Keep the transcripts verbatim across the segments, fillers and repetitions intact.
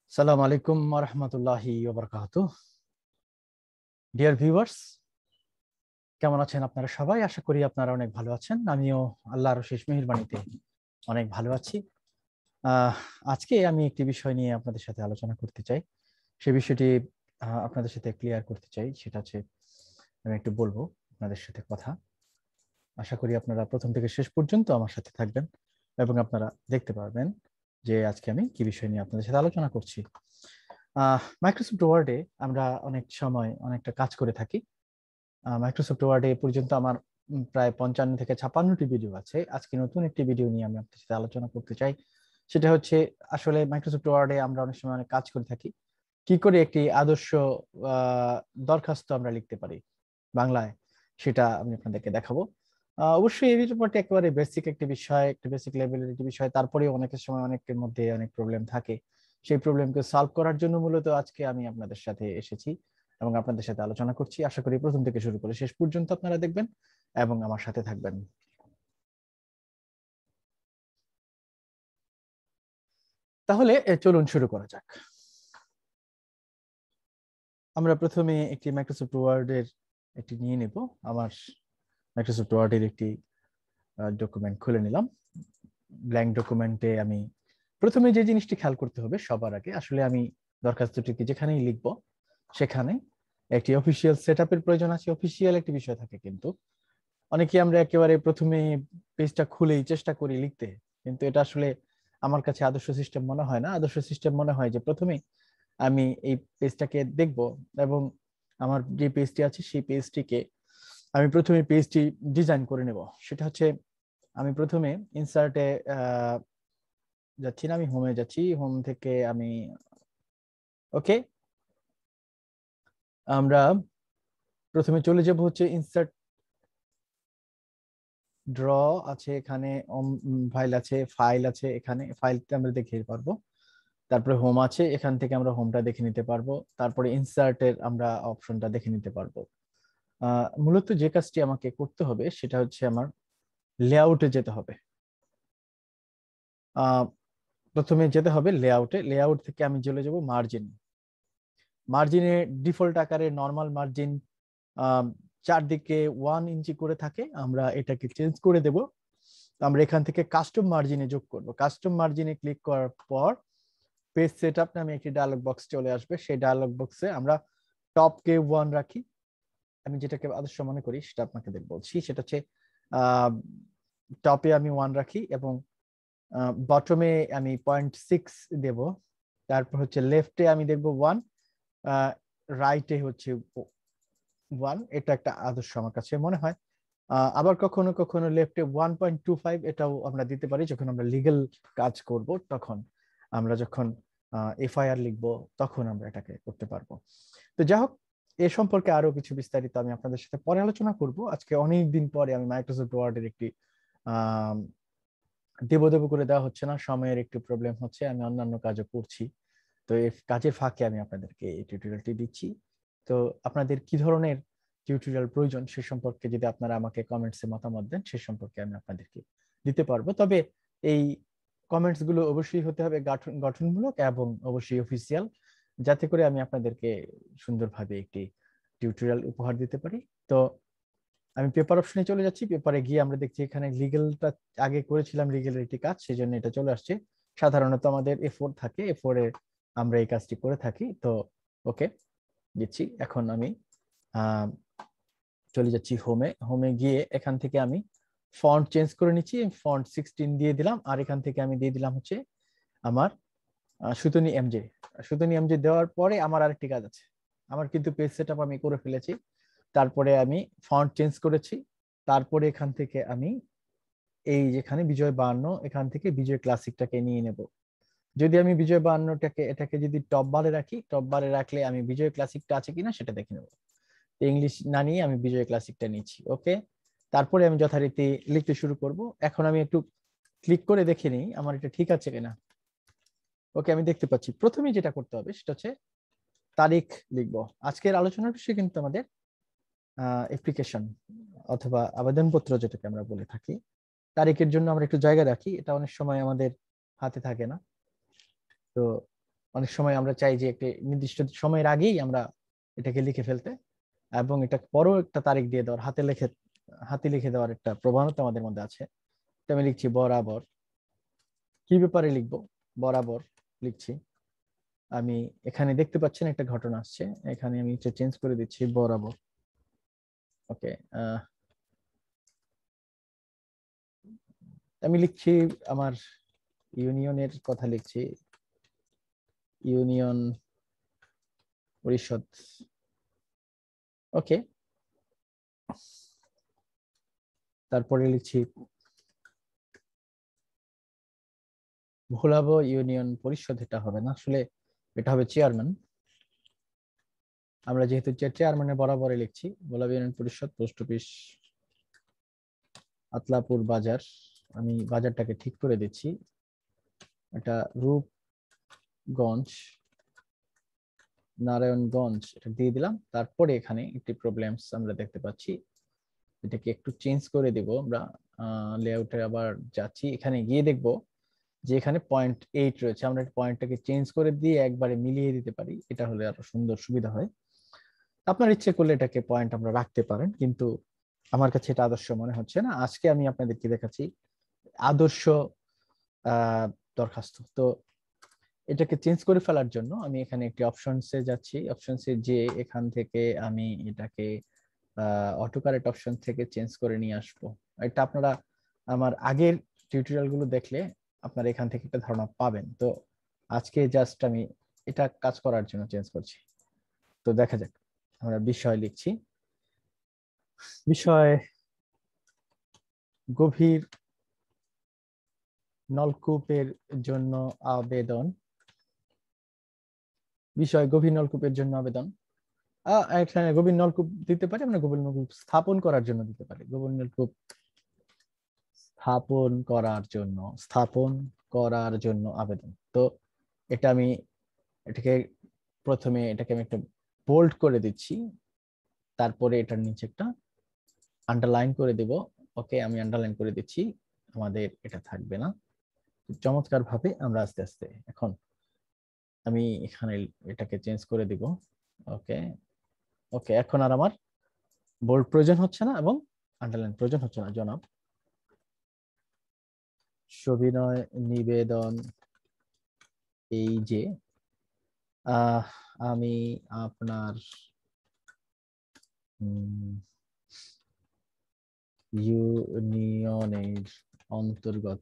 সালাম আলাইকুম ওয়া রাহমাতুল্লাহি ওয়া বারাকাতুহু। ডিয়ার ভিউয়ার্স, কেমন আছেন আপনারা সবাই? আশা করি আপনারা অনেক ভালো আছেন। আমিও আল্লাহর অশেষ মেহেরবানিতে অনেক ভালো আছি। আহ, আজকে আমি একটি বিষয় নিয়ে আপনাদের সাথে আলোচনা করতে চাই। সেই বিষয়টি আহ, আপনাদের সাথে ক্লিয়ার করতে চাই। সেটা হচ্ছে আমি একটু বলবো আপনাদের সাথে কথা। আশা করি আপনারা প্রথম থেকে শেষ পর্যন্ত আমার সাথে থাকবেন এবং আপনারা দেখতে পারবেন যে আজকে আমি কি বিষয় নিয়ে আপনাদের সাথে আলোচনা করছি। আহ মাইক্রোসফট ওয়ার্ডে আমরা অনেক সময় অনেকটা কাজ করে থাকি। মাইক্রোসফট ওয়ার্ডে এ পর্যন্ত আমার উম, প্রায় পঞ্চান্ন থেকে ছাপান্নটি ভিডিও আছে। আজকে নতুন একটি ভিডিও নিয়ে আমি আপনার সাথে আলোচনা করতে চাই। সেটা হচ্ছে আসলে মাইক্রোসফট ওয়ার্ডে আমরা অনেক সময় অনেক কাজ করে থাকি। কি করে একটি আদর্শ আহ দরখাস্ত আমরা লিখতে পারি বাংলায়, সেটা আমি আপনাদেরকে দেখাবো। আহ, অবশ্যই এই ব্যাপারটা একেবারে বেসিক একটি বিষয়, একটি বেসিক লেভেলের একটি বিষয়। তারপরেও অনেকের সময় অনেকের মধ্যে অনেক প্রবলেম থাকে। সেই প্রবলেমকে সলভ করার জন্য মূলত আজকে আমি আপনাদের সাথে এসেছি এবং আপনাদের সাথে আলোচনা করছি। আশা করি প্রথম থেকে শুরু করে শেষ পর্যন্ত আপনারা দেখবেন এবং আমার সাথে থাকবেন। তাহলে এ, চলুন শুরু করা যাক। আমরা প্রথমে একটি মাইক্রোসফট ওয়ার্ডের একটি নিয়ে নেব। আমার মাইক্রোসফট ওয়ার্ডের একটি ডকুমেন্ট খুলে নিলাম। ব্ল্যাঙ্ক ডকুমেন্টে আমি প্রথমে যে জিনিসটি খেয়াল করতে হবে সবার আগে, আসলে আমি দরখাস্তটিকে যেখানেই লিখবো সেখানে একটি অফিসিয়াল সেট আপের প্রয়োজন আছে। অফিসিয়াল একটি বিষয় থাকে, কিন্তু অনেকে আমরা একেবারে প্রথমে পেজটা খুলেই চেষ্টা করি লিখতে, কিন্তু এটা আসলে আমার কাছে আদর্শ সিস্টেম মনে হয় না। আদর্শ সিস্টেম মনে হয় যে প্রথমে আমি এই পেজটাকে দেখব এবং আমার যে পেজটি আছে সেই পেজটিকে আমি প্রথমে পেজটি ডিজাইন করে নেব। সেটা হচ্ছে আমি প্রথমে ইনসার্টে যাচ্ছি না, আমি হোমে যাচ্ছি। হোম থেকে আমি ওকে, আমরা প্রথমে চলে যাব হচ্ছে ইনসার্ট। ড্র আছে এখানে, ফাইল আছে, ফাইল আছে এখানে, ফাইলটা আমরা দেখে পারবো। তারপরে হোম আছে, এখান থেকে আমরা হোমটা দেখে নিতে পারবো। তারপরে ইনসার্টের আমরা অপশনটা দেখে নিতে পারবো। আহ মূলত যে কাজটি আমাকে করতে হবে সেটা হচ্ছে আমার লেআউটে যেতে হবে। আহ প্রথমে যেতে হবে লেআউটে। লেআউট থেকে আমি চলে যাব মার্জিন। মার্জিনে ডিফল্ট আকারে নর্মাল মার্জিন চারদিকে ওয়ান ইঞ্চি করে থাকে। আমরা এটাকে চেঞ্জ করে দেব। আমরা এখান থেকে কাস্টম মার্জিনে যোগ করব। কাস্টম মার্জিনে ক্লিক করার পর পেজ সেটআপ নামে একটি ডায়লগ বক্স চলে আসবে। সেই ডায়লগ বক্সে আমরা টপকে ওয়ান রাখি। আমি যেটাকে আদর্শ মনে করি সেটা আপনাকে বলছি। সেটা হচ্ছে টপে আমি ওয়ান রাখি এবং বটমে আমি পয়েন্ট সিক্স দেব। তারপর হচ্ছে লেফটে আমি দেখবো ওয়ান, রাইটে হচ্ছে ওয়ান। এটা একটা আদর্শ আমার কাছে মনে হয়। আবার কখনো কখনো লেফটে ওয়ান পয়েন্ট টু ফাইভ এটাও আমরা দিতে পারি যখন আমরা লিগ্যাল কাজ করব। তখন আমরা যখন এফআইআর লিখবো তখন আমরা এটাকে করতে পারবো। তো যাই হোক, এ সম্পর্কে আরো কিছু বিস্তারিত আমি আপনাদের সাথে পরে আলোচনা করব। আজকে অনেক দিন পরে আমি মাইক্রোসফট ওয়ার্ডের একটি আহ দেব দেব করে দেওয়া হচ্ছে না, সময়ের একটু প্রবলেম হচ্ছে, আমি অন্যান্য কাজও করছি। তো এই কাজের ফাঁকে আমি আপনাদেরকে এই টিউটোরিয়ালটি দিচ্ছি। তো আপনাদের কি ধরনের টিউটোরিয়াল প্রয়োজন সে সম্পর্কে যদি আপনারা আমাকে কমেন্টসে মতামত দেন, সে সম্পর্কে আমি আপনাদেরকে দিতে পারবো। তবে এই কমেন্টস গুলো অবশ্যই হতে হবে গঠন গঠনমূলক এবং অবশ্যই অফিসিয়াল, যাতে করে আমি আপনাদেরকে সুন্দরভাবে একটি টিউটোরিয়াল উপহার দিতে পারি। তো আমি পেপার অপশনে চলে যাচ্ছি। পেপারে গিয়ে আমরা দেখছি এখানে লিগেলটা আগে করেছিলাম, লিগেলের একটি কাজ, সেই জন্য এটা চলে আসছে। সাধারণত আমাদের এ ফোর থাকে, এ ফোর এ আমরা এই কাজটি করে থাকি। তো ওকে দিচ্ছি। এখন আমি আহ চলে যাচ্ছি হোমে। হোমে গিয়ে এখান থেকে আমি ফন্ট চেঞ্জ করে নিচ্ছি। ফন্ট সিক্সটিন দিয়ে দিলাম, আর এখান থেকে আমি দিয়ে দিলাম হচ্ছে আমার সুতনি এমজে। সুতনি এমজে দেওয়ার পরে আমার আরেকটি কাজ আছে। আমার কিন্তু পেজ সেটআপ আমি করে ফেলেছি। তারপরে আমি ফন্ট চেঞ্জ করেছি। তারপরে এখান থেকে আমি এই যেখানে বিজয় বায়ান্ন, এখান থেকে বিজয় ক্লাসিকটাকে নিয়ে নেব। যদি আমি বিজয় বায়ান্নটাকে এটাকে যদি টপ বারে রাখি, টপ বারে রাখলে আমি বিজয় ক্লাসিকটা আছে কিনা সেটা দেখে নেব। ইংলিশ না নিয়ে আমি বিজয় ক্লাসিকটা নিচ্ছি। ওকে, তারপরে আমি যথারীতি লিখতে শুরু করব। এখন আমি একটু ক্লিক করে দেখে নিই আমার এটা ঠিক আছে কিনা। ওকে, আমি দেখতে পাচ্ছি প্রথমে যেটা করতে হবে সেটা হচ্ছে তারিখ লিখবো। আজকের আলোচনার বিষয় কিন্তু আমাদের অ্যাপ্লিকেশন অথবা আবেদনপত্র যেটাকে আমরা বলে থাকি। তারিখের জন্য আমরা একটু জায়গা রাখি, এটা অনেক সময় আমাদের হাতে থাকে না। তো অনেক সময় আমরা চাই যে একটি নির্দিষ্ট সময়ের আগেই আমরা এটাকে লিখে ফেলতে, এবং এটা পরও একটা তারিখ দিয়ে দেওয়ার, হাতে লিখে হাতে লিখে দেওয়ার একটা প্রবণতা আমাদের মধ্যে আছে। তো আমি লিখছি বরাবর। কি ব্যাপারে লিখবো? বরাবর লিখছি। আমি এখানে দেখতে পাচ্ছেন একটা ঘটনা আসছে, এখানে আমি এটা চেঞ্জ করে দিচ্ছি বরাবর। ওকে, আমি লিখছি আমার ইউনিয়নের কথা লিখছি, ইউনিয়ন পরিষদ। ওকে, তারপরে লিখছি ভোলাবো ইউনিয়ন পরিষদ। এটা হবে না আসলে, এটা হবে চেয়ারম্যান। আমরা যেহেতু চেয়ারম্যানের বরাবরই লিখছি, ভোলাবো Union Parishad, post office Atlapur Bazar. আমি বাজারটাকে ঠিক করে দিচ্ছি, এটা রূপগঞ্জ নারায়ণগঞ্জ এটা দিয়ে দিলাম। তারপরে এখানে একটি প্রবলেমস আমরা দেখতে পাচ্ছি, এটাকে একটু চেঞ্জ করে দিব আমরা। লেআউটে আবার যাচ্ছি, এখানে গিয়ে দেখবো যে এখানে পয়েন্ট এইট রয়েছে, আমরা পয়েন্টটাকে চেঞ্জ করে দিয়ে একবারে মিলিয়ে দিতে পারি, এটা হলে আরো সুন্দর সুবিধা হয়। আপনার ইচ্ছে করলে এটাকে পয়েন্ট আমরা রাখতে পারেন, কিন্তু আমার কাছে এটা আদর্শ মনে হচ্ছে না। আজকে আমি আপনাদেরকে দেখাচ্ছি আদর্শ আহ দরখাস্ত। তো এটাকে চেঞ্জ করে ফেলার জন্য আমি এখানে একটি অপশনসে যাচ্ছি, অপশনসে যে এখান থেকে আমি এটাকে অটো কারেক্ট অপশন থেকে চেঞ্জ করে নিয়ে আসবো। এটা আপনারা আমার আগের টিউটোরিয়াল গুলো দেখলে আপনারা এখান থেকে একটা ধারণা পাবেন। তো আজকে জাস্ট আমি এটা কাজ করার জন্য চেঞ্জ করছি। তো দেখা যাক, আমরা বিষয় লিখছি, বিষয় গভীর নলকূপের জন্য আবেদন, বিষয় গভীর নলকূপের জন্য আবেদন। এখানে গভীর নলকূপ দিতে পারি আমরা, গভীর নলকূপ স্থাপন করার জন্য দিতে পারি, গভীর নলকূপ স্থাপন করার জন্য, স্থাপন করার জন্য আবেদন। তো এটা আমি এটাকে প্রথমে এটাকে আমি একটা বোল্ড করে দিচ্ছি, তারপরে এটার নিচে একটা আন্ডারলাইন করে দিব। ওকে, আমি আন্ডারলাইন করে দিচ্ছি, আমাদের এটা থাকবে না। চমৎকার ভাবে আমরা আস্তে আস্তে এখন আমি এখানে এটাকে চেঞ্জ করে দিব। ওকে ওকে, এখন আর আমার বোল্ড প্রয়োজন হচ্ছে না এবং আন্ডারলাইন প্রয়োজন হচ্ছে না। জনাব সবিনয় নিবেদন এই যে আহ আমি আপনার ইউনিয়নের অন্তর্গত,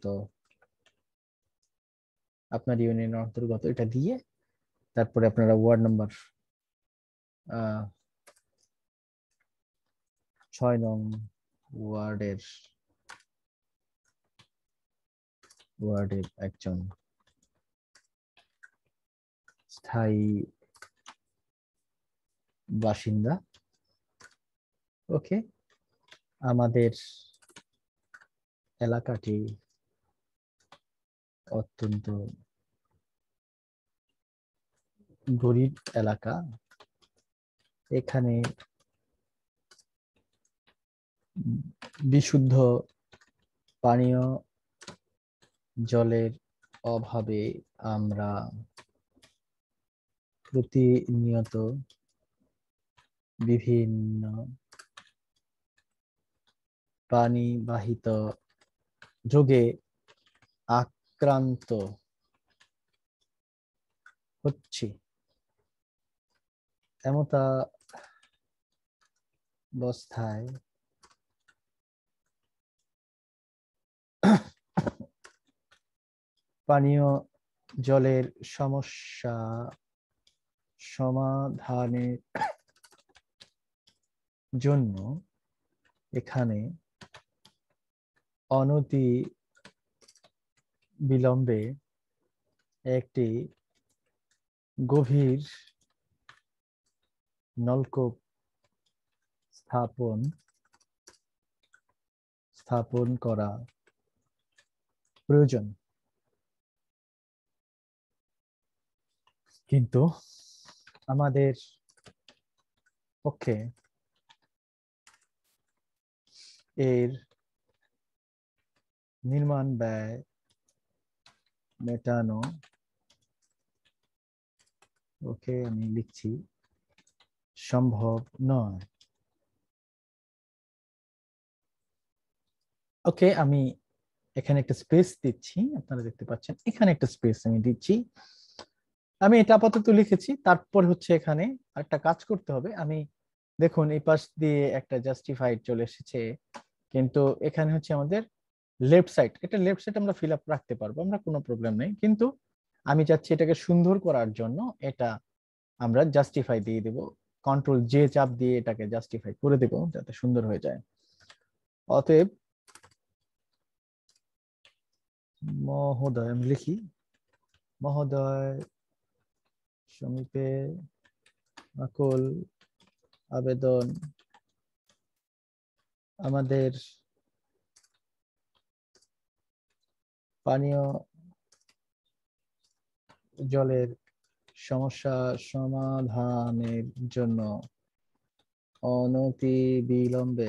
আপনার ইউনিয়নের অন্তর্গত এটা দিয়ে তারপরে আপনারা ওয়ার্ড নাম্বার আহ ছয় নং ওয়ার্ডের ওয়ার্ডের একজন স্থায়ী বাসিন্দা। ওকে, আমাদের এলাকাটি অত্যন্ত গরিব এলাকা, এখানে বিশুদ্ধ পানীয় জলের অভাবে আমরা প্রতিনিয়ত বিভিন্ন পানিবাহিত রোগে আক্রান্ত হচ্ছি। এমতা অবস্থায় পানীয় জলের সমস্যা সমাধানের জন্য এখানে অনতি বিলম্বে একটি গভীর নলকূপ স্থাপন স্থাপন করা প্রয়োজন। কিন্তু আমাদের পক্ষে এর নির্মাণ ব্যয় মেটানো ওকে আমি লিখছি সম্ভব নয়। ওকে আমি এখানে একটা স্পেস দিচ্ছি, আপনারা দেখতে পাচ্ছেন এখানে একটা স্পেস আমি দিচ্ছি। আমি এটা আপাতত লিখেছি, তারপর হচ্ছে এখানে একটা কাজ করতে হবে। আমি দেখুন এই পাশ দিয়ে একটা জাস্টিফাইড চলে এসেছে, কিন্তু এখানে হচ্ছে আমাদের লেফট সাইড, এটা লেফট সাইড আমরা ফিল আপ রাখতে পারবো, আমরা কোনো প্রবলেম নেই। কিন্তু আমি চাচ্ছি এটাকে সুন্দর করার জন্য এটা আমরা জাস্টিফাই দিয়ে দেব, কন্ট্রোল জে চাপ দিয়ে এটাকে জাস্টিফাই করে দেব যাতে সুন্দর হয়ে যায়। অতএব মহোদয় আমি লিখি, মহোদয় সমীপে আকুল আবেদন আমাদের পানীয় জলের সমস্যা সমাধানের জন্য অনতি বিলম্বে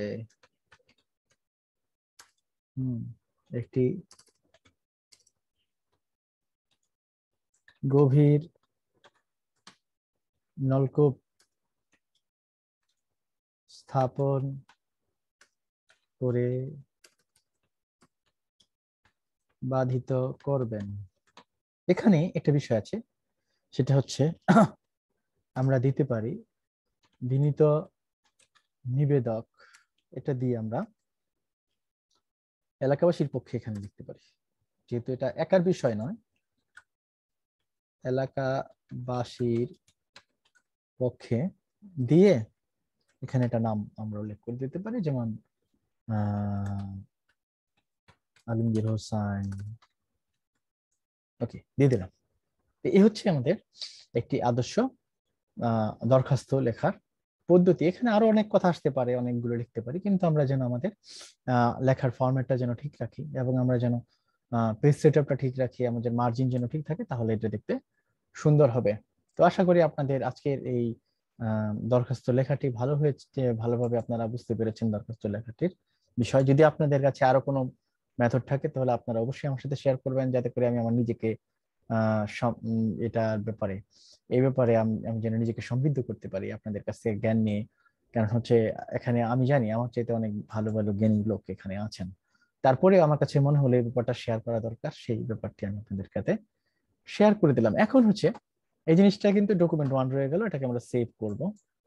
হুম একটি গভীর নলকূপ স্থাপন করে বাধিত করবেন। এখানে একটা বিষয় আছে, সেটা হচ্ছে আমরা দিতে পারি বিনীত নিবেদক, এটা দিয়ে আমরা এলাকাবাসীর পক্ষে এখানে লিখতে পারি, যেহেতু এটা একার বিষয় নয়, এলাকাবাসীর পক্ষে দিয়ে এখানে একটা নাম আমরা উল্লেখ করে দিতে পারি, যেমন আহ আলমগীর হোসাইন। ওকে দিয়ে দিলাম। এই হচ্ছে আমাদের একটি আদর্শ দরখাস্ত লেখার পদ্ধতি। এখানে আরো অনেক কথা আসতে পারে, অনেকগুলো লিখতে পারি, কিন্তু আমরা যেন আমাদের লেখার ফরম্যাটটা যেন ঠিক রাখি এবং আমরা যেন পেজ সেটআপটা ঠিক রাখি, আমাদের মার্জিন যেন ঠিক থাকে, তাহলে এটা দেখতে সুন্দর হবে। তো আশা করি আপনাদের আজকের এই দরখাস্ত লেখাটি ভালো হয়েছে, ভালোভাবে আপনারা বুঝতে পেরেছেন দরখাস্ত লেখাটির বিষয়। যদি আপনাদের কাছে আরো কোনো মেথড থাকে তাহলে আপনারা অবশ্যই আমার সাথে শেয়ার করবেন, যাতে করে আমি আমার নিজেকে আহ এটার ব্যাপারে এই ব্যাপারে আমি যেন নিজেকে সমৃদ্ধ করতে পারি আপনাদের কাছ থেকে জ্ঞান নিয়ে। কারণ হচ্ছে এখানে আমি জানি আমার চাইতে অনেক ভালো ভালো জ্ঞানী লোক এখানে আছেন, তারপরে আমার কাছে মনে হলো এই ব্যাপারটা শেয়ার করা দরকার, সেই ব্যাপারটি আমি আপনাদের কাছে শেয়ার করে দিলাম। এখন হচ্ছে এই জিনিসটা কিন্তু ডকুমেন্ট ওয়ান রয়ে গেল, এটাকে আমরা সেভ করব,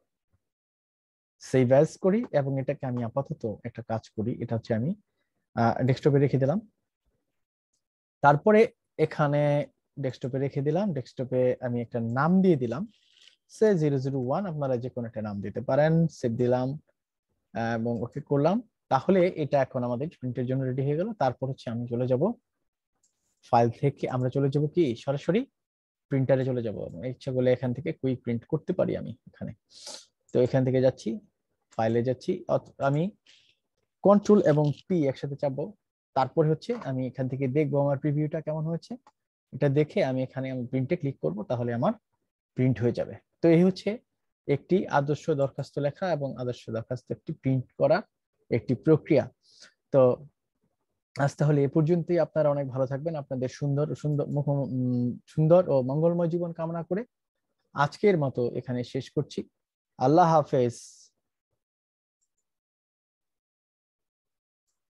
সেভ অ্যাজ করি এবং এটাকে আমি আপাতত একটা কাজ করি, এটা হচ্ছে আমি ডেস্কটপে রেখে দিলাম। তারপরে এখানে ডেস্কটপে রেখে দিলাম, ডেস্কটপে আমি একটা নাম দিয়ে দিলাম সে জিরো জিরো ওয়ান, আপনারা যে কোনো একটা নাম দিতে পারেন। সেভ দিলাম এবং ওকে করলাম। তাহলে এটা এখন আমাদের প্রিন্টের জন্য রেডি হয়ে গেল। তারপর হচ্ছে আমি চলে যাব ফাইল থেকে, আমরা চলে যাব কি সরাসরি প্রিন্টারে চলে যাব। ইচ্ছা করলে এখান থেকে কুইক প্রিন্ট করতে পারি আমি এখানে। তো এখান থেকে যাচ্ছি, ফাইলে যাচ্ছি, আমি কন্ট্রোল এবং পি একসাথে চাপবো। তারপর হচ্ছে আমি এখান থেকে দেখবো আমার প্রিভিউটা কেমন হয়েছে, এটা দেখে আমি এখানে আমি প্রিন্টে ক্লিক করব, তাহলে আমার প্রিন্ট হয়ে যাবে। তো এই হচ্ছে একটি আদর্শ দরখাস্ত লেখা এবং আদর্শ দরখাস্ত একটি প্রিন্ট করা একটি প্রক্রিয়া। তো আজ তাহলে এ পর্যন্তই। আপনারা অনেক ভালো থাকবেন, আপনাদের সুন্দর সুন্দর সুন্দর ও মঙ্গলময় জীবন কামনা করে আজকের মতো এখানে শেষ করছি। আল্লাহ হাফেজ।